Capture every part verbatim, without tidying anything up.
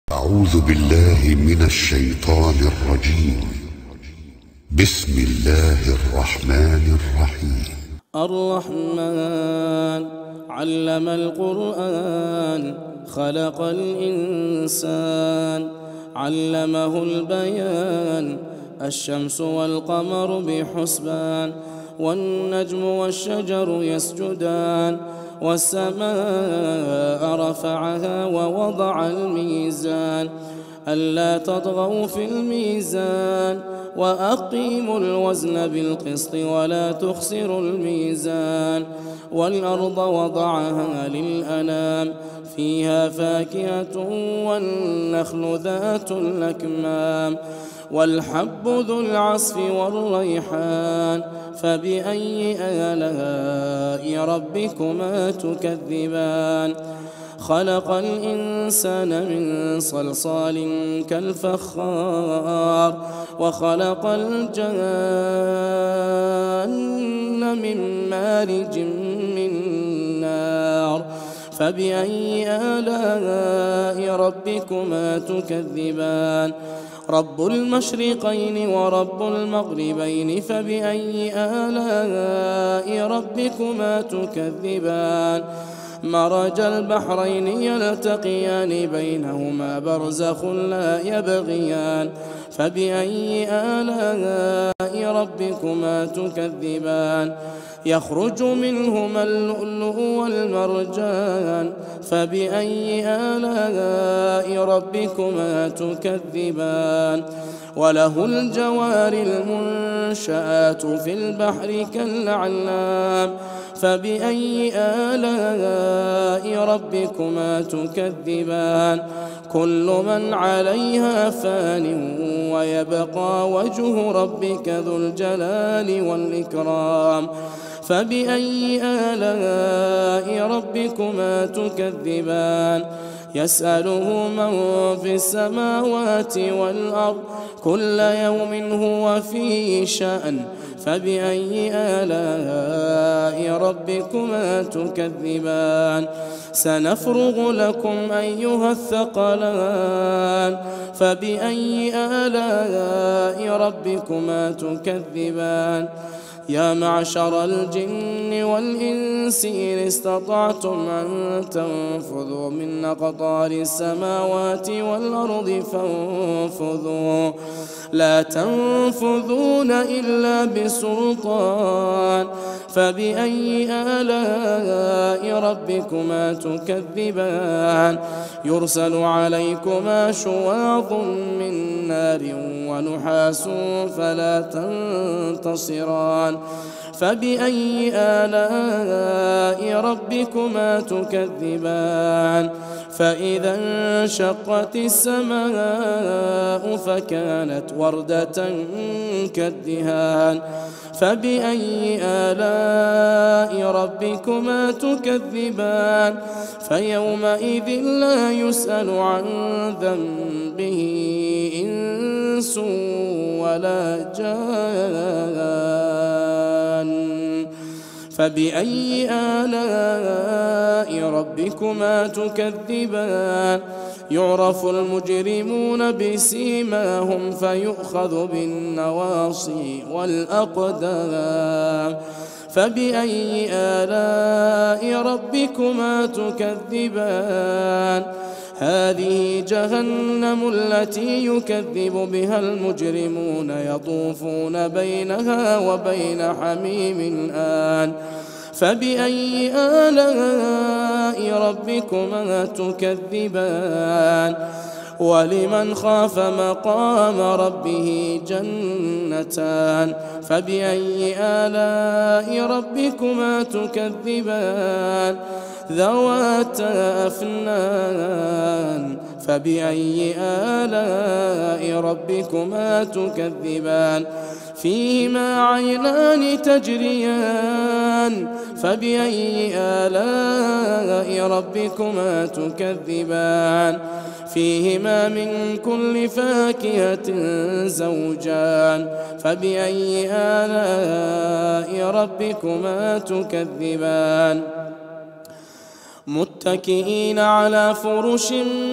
أعوذ بالله من الشيطان الرجيم. بسم الله الرحمن الرحيم. الرحمن علم القرآن خلق الإنسان علمه البيان الشمس والقمر بحسبان والنجم والشجر يسجدان والسماء رفعها ووضع الميزان ألا تطغوا في الميزان وأقيموا الوزن بالقسط ولا تخسروا الميزان والأرض وضعها للأنام فيها فاكهة والنخل ذات الأكمام والحب ذو العصف والريحان فبأي آلاء ربكما تكذبان خلق الإنسان من صلصال كالفخار وخلق الجان من مارج من نار فبأي آلاء ربكما تكذبان رب المشرقين ورب المغربين فبأي آلاء ربكما تكذبان مرج البحرين يلتقيان بينهما برزخ لا يبغيان فبأي آلاء ربكما تكذبان يخرج منهما اللؤلؤ والمرجان فبأي آلاء ربكما تكذبان وله الجوار المنشآت في البحر كالأعلام فبأي آلاء ربكما تكذبان كل من عليها فان ويبقى وجه ربك ذو الجلال والإكرام فبأي آلاء ربكما تكذبان يسأله من في السماوات والأرض كل يوم هو في شأن فبأي آلاء ربكما تكذبان سنفرغ لكم أيها الثقلان فبأي آلاء ربكما تكذبان يا معشر الجن والإنس إن استطعتم أن تنفذوا من أقطار السماوات والأرض فانفذوا لا تنفذون إلا بسلطان فبأي آلاء ربكما تكذبان يرسل عليكما شواظ من نار ونحاس فلا تنتصران فبأي آلاء ربكما تكذبان فإذا انشقت السماء فكانت وردة كالدهان فبأي آلاء ربكما تكذبان فيومئذ لا يسأل عن ذنبه إنس ولا جان فبأي آلاء ربكما تكذبان يعرف المجرمون بسيماهم فيؤخذ بالنواصي والأقدام فبأي آلاء ربكما تكذبان هذه جهنم التي يكذب بها المجرمون يطوفون بينها وبين حميم آن فبأي آلاء ربكما تكذبان ولمن خاف مقام ربه جنتان فبأي آلاء ربكما تكذبان ذواتا أفنان فبأي آلاء ربكما تكذبان فيهما عينان تجريان فبأي آلاء ربكما تكذبان فيهما من كل فاكهة زوجان فبأي آلاء ربكما تكذبان متكئين على فرش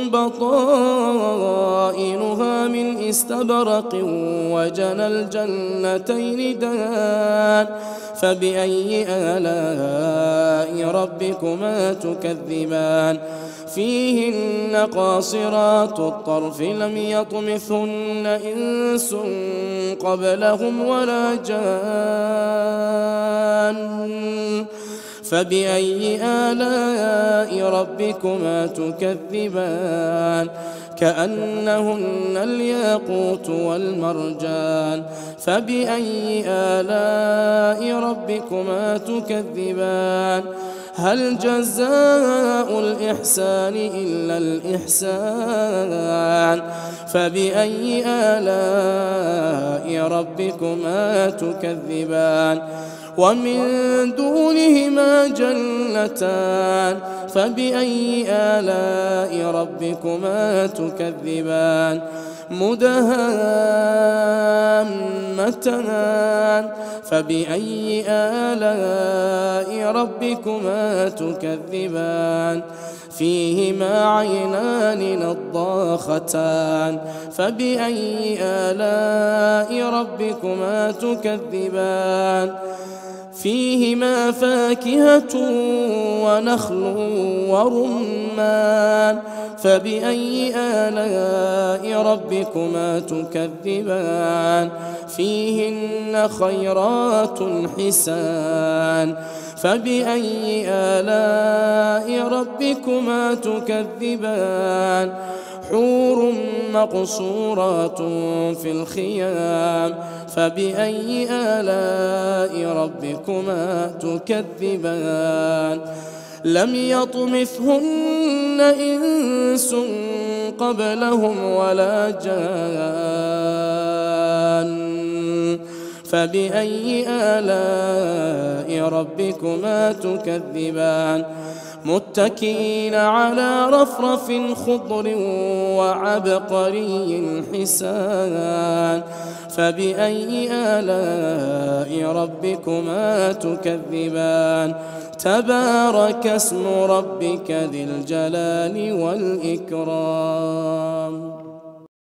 بطائنها من استبرق وجنى الجنتين دان فبأي آلاء ربكما تكذبان فيهن قاصرات الطرف لم يطمثهن إنس قبلهم ولا جان فبأي آلاء ربكما تكذبان كأنهن الياقوت والمرجان فبأي آلاء ربكما تكذبان هل جزاء الإحسان إلا الإحسان فبأي آلاء ربكما تكذبان ومن دونهما جنتان فبأي آلاء ربكما تكذبان مدهامتان فبأي آلاء ربكما تكذبان فيهما عينان نضاختان فبأي آلاء ربكما تكذبان فيهما فاكهة ونخل ورمان فبأي آلاء ربكما تكذبان فيهن خيرات حسان فبأي آلاء ربكما تكذبان حور مقصورات في الخيام فبأي آلاء ربكما تكذبان لم يطمثهن إنس قبلهم ولا جان فبأي آلاء ربكما تكذبان متكئين على رفرف خضر وعبقري حسان فبأي آلاء ربكما تكذبان تبارك اسم ربك ذي الجلال والإكرام.